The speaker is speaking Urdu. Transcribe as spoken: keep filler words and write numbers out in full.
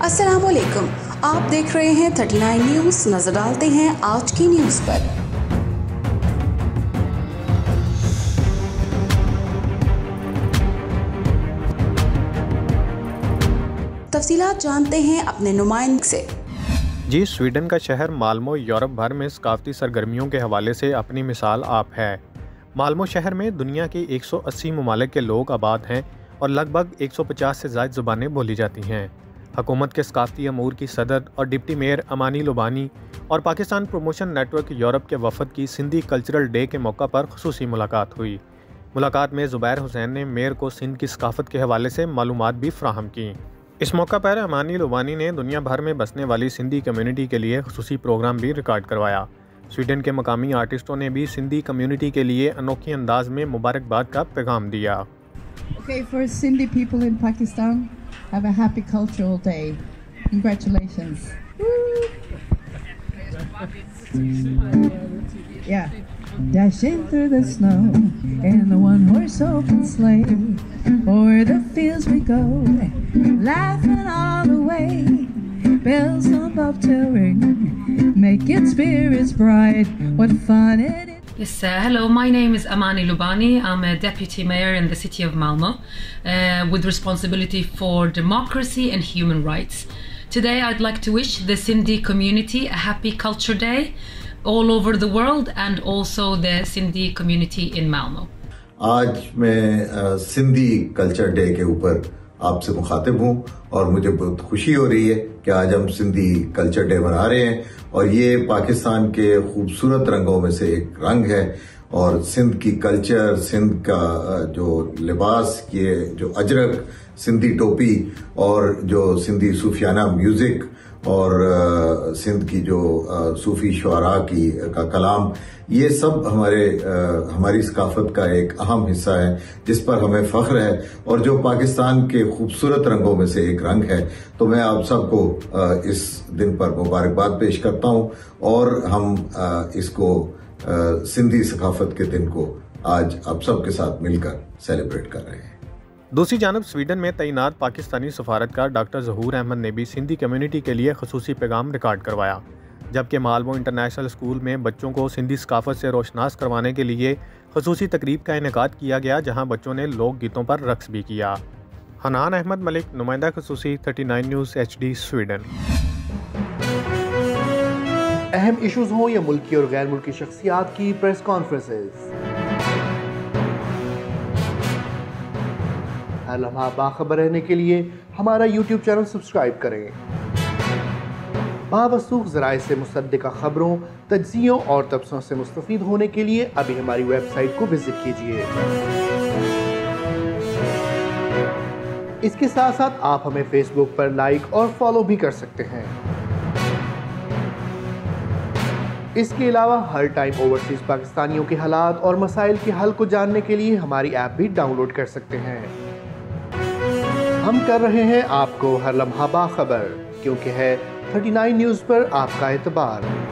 السلام علیکم، آپ دیکھ رہے ہیں تھرٹی نائن نیوز۔ نظر ڈالتے ہیں آج کی نیوز پر۔ تفصیلات جانتے ہیں اپنے نمائند سے۔ جی سویڈن کا شہر مالمو یورپ بھر میں ثقافتی سرگرمیوں کے حوالے سے اپنی مثال آپ ہے۔ مالمو شہر میں دنیا کے ایک سو اسی ممالک کے لوگ آباد ہیں اور لگ بھگ ایک سو پچاس سے زائد زبانیں بولی جاتی ہیں۔ حکومت کے ثقافتی امور کی صدر اور ڈپٹی میئر امانی لبانی اور Pakistan promotion network Europe کے وفد کی سندھی کلچرل ڈے کے موقع پر خصوصی ملاقات ہوئی۔ ملاقات میں زبیر حسین نے میئر کو سندھ کی ثقافت کے حوالے سے معلومات بھی فراہم کیں۔ اس موقع پر امانی لبانی نے دنیا بھر میں بسنے والی سندھی کمیونٹی کے لیے خصوصی پروگرام بھی ریکارڈ کروایا۔ سویڈن کے مقامی آرٹسٹوں نے بھی سندھی کمیونٹی کے لیے انوکھی انداز میں مبارکباد کا پیغام دیا۔ Okay, for Sindhi people in Pakistan, have a happy cultural day. Congratulations. Yeah. Dashing through the snow in the one-horse open sleigh, o'er the fields we go, laughing all the way. Bells above till ring, making spirits bright. What fun it is! Yes, uh, hello, my name is Amani Lubani. I'm a deputy mayor in the city of Malmö uh, with responsibility for democracy and human rights. Today I'd like to wish the Sindhi community a happy culture day all over the world and also the Sindhi community in Malmö. آج میں سندھی کلچر ڈے کے اوپر آپ سے مخاطب ہوں اور مجھے بہت خوشی ہو رہی ہے کہ آج ہم سندھی کلچر ڈے منا رہے ہیں اور یہ پاکستان کے خوبصورت رنگوں میں سے ایک رنگ ہے اور سندھ کی کلچر، سندھ کا جو لباس، یہ جو اجرک، سندھی ٹوپی اور جو سندھی صوفیانہ میوزک اور سندھ کی جو صوفی شعراء کی کا کلام، یہ سب ہمارے ہماری ثقافت کا ایک اہم حصہ ہے جس پر ہمیں فخر ہے اور جو پاکستان کے خوبصورت رنگوں میں سے ایک رنگ ہے۔ تو میں آپ سب کو اس دن پر مبارکباد پیش کرتا ہوں اور ہم اس کو سندھی ثقافت کے دن کو آج آپ سب کے ساتھ مل کر سیلیبریٹ کر رہے ہیں۔ دوسری جانب سویڈن میں تعینات پاکستانی سفارتکار ڈاکٹر ظہور احمد نے بھی سندھی کمیونٹی کے لیے خصوصی پیغام ریکارڈ کروایا، جبکہ مالمو انٹرنیشنل اسکول میں بچوں کو سندھی ثقافت سے روشناس کروانے کے لیے خصوصی تقریب کا انعقاد کیا گیا، جہاں بچوں نے لوک گیتوں پر رقص بھی کیا۔ حنان احمد ملک، نمائندہ خصوصی thirty nine news H D Sweden. اہم ایشوز ہوں یا ملکی اور غیر ملکی شخصیات کی پریس کانفرنسز، ہر لمحہ باخبر رہنے کے لیے ہمارا یوٹیوب چینل سبسکرائب کریں۔ باوثوق ذرائع سے مصدقہ خبروں، تجزیوں اور تبصروں سے مستفید ہونے کے لیے ابھی ہماری ویب سائٹ کو وزٹ کیجیے۔ اس کے ساتھ ساتھ آپ ہمیں فیس بک پر لائک اور فالو بھی کر سکتے ہیں۔ اس کے علاوہ ہر ٹائم اوورسیز پاکستانیوں کے حالات اور مسائل کے حل کو جاننے کے لیے ہماری ایپ بھی ڈاؤن لوڈ کر سکتے ہیں۔ ہم کر رہے ہیں آپ کو ہر لمحہ باخبر، کیونکہ ہے تھرٹی نائن نیوز پر آپ کا اعتبار۔